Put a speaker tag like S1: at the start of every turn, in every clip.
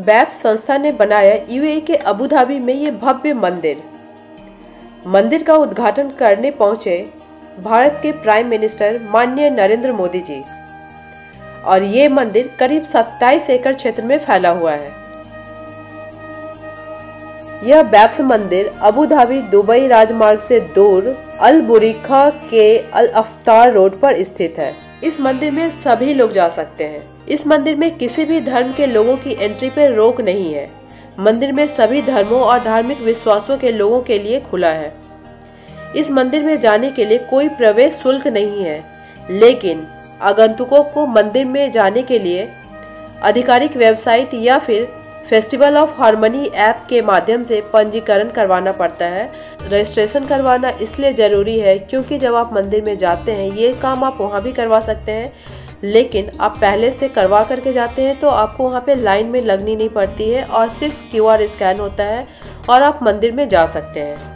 S1: बैप्स संस्था ने बनाया यूएई के अबू धाबी में ये भव्य मंदिर का उद्घाटन करने पहुंचे भारत के प्राइम मिनिस्टर माननीय नरेंद्र मोदी जी। और ये मंदिर करीब 27 एकड़ क्षेत्र में फैला हुआ है। यह बैप्स मंदिर अबू धाबी दुबई राजमार्ग से दूर अल बुरीखा के अल अफ्तार रोड पर स्थित है। इस मंदिर में सभी लोग जा सकते हैं। इस मंदिर में किसी भी धर्म के लोगों की एंट्री पर रोक नहीं है। मंदिर में सभी धर्मों और धार्मिक विश्वासों के लोगों के लिए खुला है। इस मंदिर में जाने के लिए कोई प्रवेश शुल्क नहीं है, लेकिन आगंतुकों को मंदिर में जाने के लिए आधिकारिक वेबसाइट या फिर फेस्टिवल ऑफ हार्मनी ऐप के माध्यम से पंजीकरण करवाना पड़ता है। रजिस्ट्रेशन करवाना इसलिए ज़रूरी है क्योंकि जब आप मंदिर में जाते हैं, ये काम आप वहाँ भी करवा सकते हैं, लेकिन आप पहले से करवा करके जाते हैं तो आपको वहाँ पे लाइन में लगनी नहीं पड़ती है और सिर्फ QR स्कैन होता है और आप मंदिर में जा सकते हैं।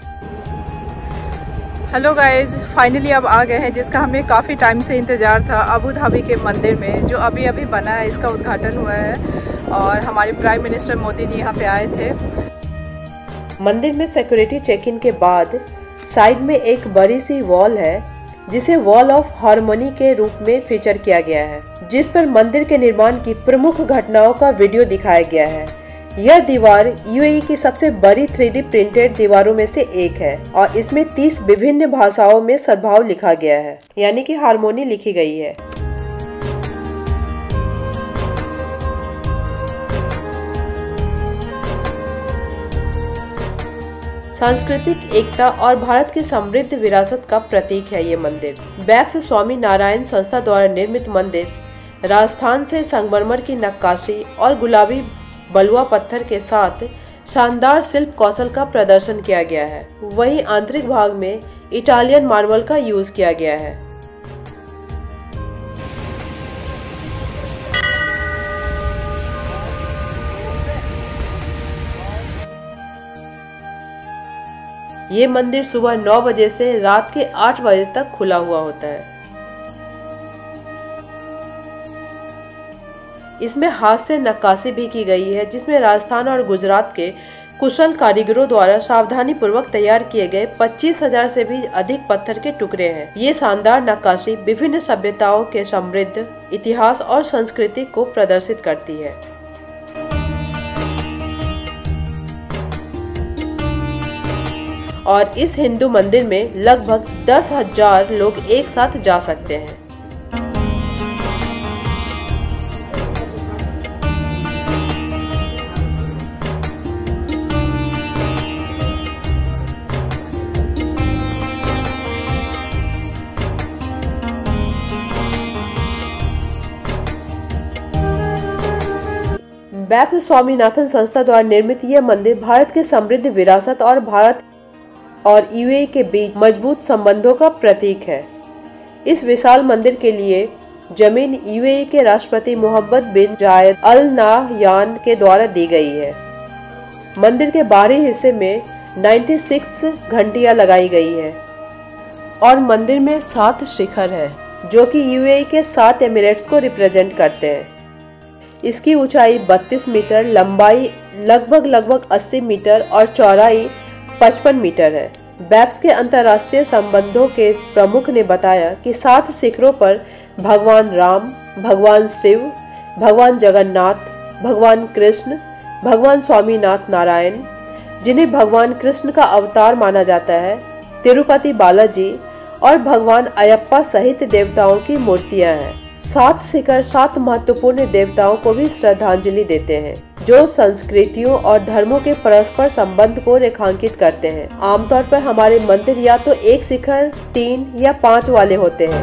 S2: हेलो गाइज, फाइनली अब आ गए हैं जिसका हमें काफ़ी टाइम से इंतज़ार था। अबू धाबी के मंदिर में जो अभी अभी बना है, इसका उद्घाटन हुआ है और हमारे प्राइम मिनिस्टर मोदी जी यहाँ पे आए थे।
S1: मंदिर में सिक्योरिटी चेक इन के बाद साइड में एक बड़ी सी वॉल है जिसे वॉल ऑफ हार्मनी के रूप में फीचर किया गया है, जिस पर मंदिर के निर्माण की प्रमुख घटनाओं का वीडियो दिखाया गया है। यह दीवार यूएई की सबसे बड़ी 3D प्रिंटेड दीवारों में से एक है और इसमें 30 विभिन्न भाषाओं में सद्भाव लिखा गया है, यानी कि हार्मोनी लिखी गई है। सांस्कृतिक एकता और भारत की समृद्ध विरासत का प्रतीक है ये मंदिर। बैप्स स्वामी नारायण संस्था द्वारा निर्मित मंदिर राजस्थान से संगमरमर की नक्काशी और गुलाबी बलुआ पत्थर के साथ शानदार शिल्प कौशल का प्रदर्शन किया गया है। वहीं आंतरिक भाग में इटालियन मार्बल का यूज किया गया है। ये मंदिर सुबह 9 बजे से रात के 8 बजे तक खुला हुआ होता है। इसमें हाथ से नक्काशी भी की गई है, जिसमें राजस्थान और गुजरात के कुशल कारीगरों द्वारा सावधानी पूर्वक तैयार किए गए 25,000 से भी अधिक पत्थर के टुकड़े हैं। ये शानदार नक्काशी विभिन्न सभ्यताओं के समृद्ध इतिहास और संस्कृति को प्रदर्शित करती है। और इस हिंदू मंदिर में लगभग 10,000 लोग एक साथ जा सकते हैं। बैप्स स्वामीनाथन संस्था द्वारा निर्मित यह मंदिर भारत की समृद्ध विरासत और भारत और यूएई के बीच मजबूत संबंधों का प्रतीक है। इस विशाल मंदिर के लिए जमीन यूएई के राष्ट्रपति मोहम्मद बिन जायद अल नाहयान के द्वारा दी गई है। मंदिर के बाहरी हिस्से में 96 घंटियां लगाई गई है और मंदिर में 7 शिखर है जो कि यूएई के 7 एमिरेट्स को रिप्रेजेंट करते हैं। इसकी ऊंचाई 32 मीटर, लंबाई लगभग 80 मीटर और चौड़ाई 55 मीटर है। बैप्स के अंतर्राष्ट्रीय संबंधों के प्रमुख ने बताया कि 7 शिखरों पर भगवान राम, भगवान शिव, भगवान जगन्नाथ, भगवान कृष्ण, भगवान स्वामीनाथ नारायण, जिन्हें भगवान कृष्ण का अवतार माना जाता है, तिरुपति बालाजी और भगवान अयप्पा सहित देवताओं की मूर्तियां हैं। 7 शिखर 7 महत्वपूर्ण देवताओं को भी श्रद्धांजलि देते हैं, जो संस्कृतियों और धर्मों के परस्पर संबंध को रेखांकित करते हैं। आमतौर पर हमारे मंदिर या तो 1 शिखर, 3 या 5 वाले होते हैं।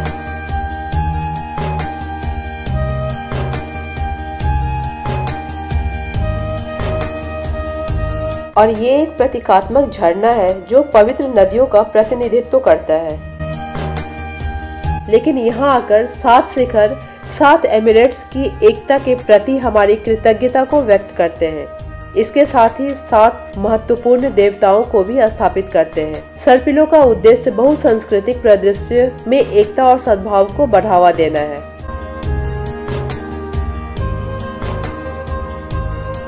S1: और ये एक प्रतीकात्मक झरना है जो पवित्र नदियों का प्रतिनिधित्व करता है। लेकिन यहाँ आकर 7 शिखर 7 एमिरेट्स की एकता के प्रति हमारी कृतज्ञता को व्यक्त करते हैं। इसके साथ ही 7 महत्वपूर्ण देवताओं को भी स्थापित करते हैं। सर्पिलों का उद्देश्य बहुसांस्कृतिक परिदृश्य में एकता और सद्भाव को बढ़ावा देना है।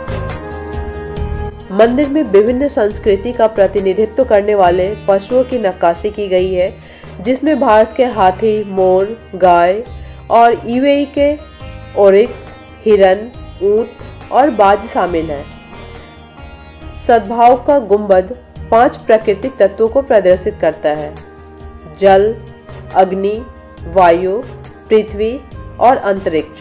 S1: मंदिर में विभिन्न संस्कृति का प्रतिनिधित्व करने वाले पशुओं की नक्काशी की गई है, जिसमें भारत के हाथी, मोर, गाय और यूएई के ओरिक्स, हिरन, ऊंट और बाज शामिल हैं। सद्भाव का गुंबद 5 प्राकृतिक तत्वों को प्रदर्शित करता है: जल, अग्नि, वायु, पृथ्वी और अंतरिक्ष।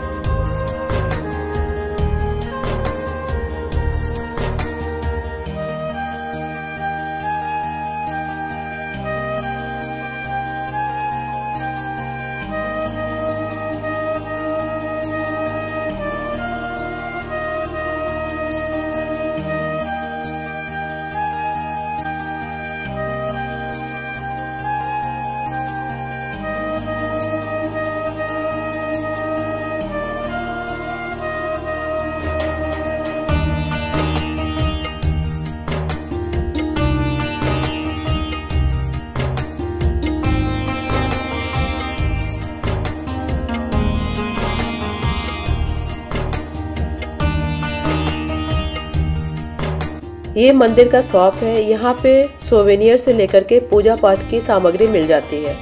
S1: ये मंदिर का शॉप है। यहाँ पे सोवेनियर से लेकर के पूजा पाठ की सामग्री मिल जाती है।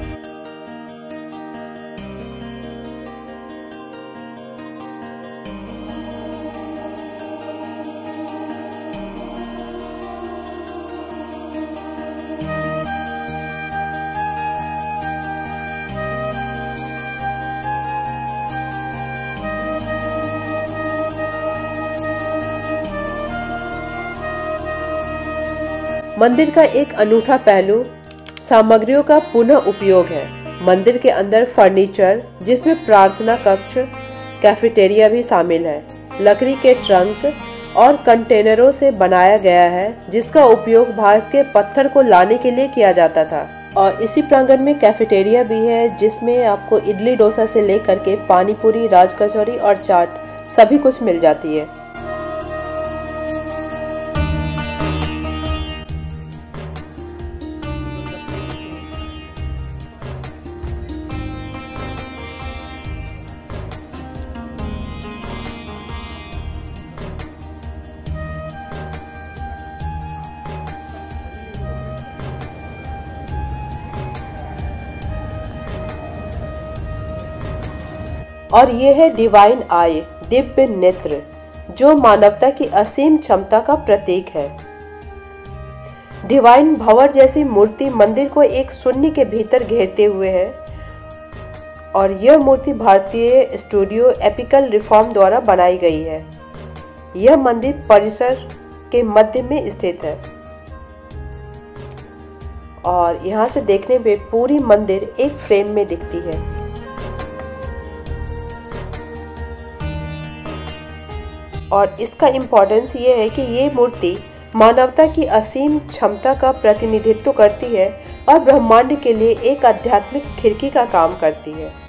S1: मंदिर का एक अनूठा पहलू सामग्रियों का पुनः उपयोग है। मंदिर के अंदर फर्नीचर, जिसमें प्रार्थना कक्ष, कैफेटेरिया भी शामिल है, लकड़ी के ट्रंक और कंटेनरों से बनाया गया है, जिसका उपयोग भारत के पत्थर को लाने के लिए किया जाता था। और इसी प्रांगण में कैफेटेरिया भी है, जिसमें आपको इडली डोसा से लेकर के पानी पूरी, राज कचौरी और चाट सभी कुछ मिल जाती है। और ये है डिवाइन आई, दिव्य नेत्र, जो मानवता की असीम क्षमता का प्रतीक है। डिवाइन भंवर जैसी मूर्ति मंदिर को एक शून्य के भीतर घेरते हुए है और यह मूर्ति भारतीय स्टूडियो एपिकल रिफॉर्म द्वारा बनाई गई है। यह मंदिर परिसर के मध्य में स्थित है और यहाँ से देखने पे पूरी मंदिर एक फ्रेम में दिखती है। और इसका इम्पोर्टेंस ये है कि ये मूर्ति मानवता की असीम क्षमता का प्रतिनिधित्व करती है और ब्रह्मांड के लिए एक आध्यात्मिक खिड़की का काम करती है।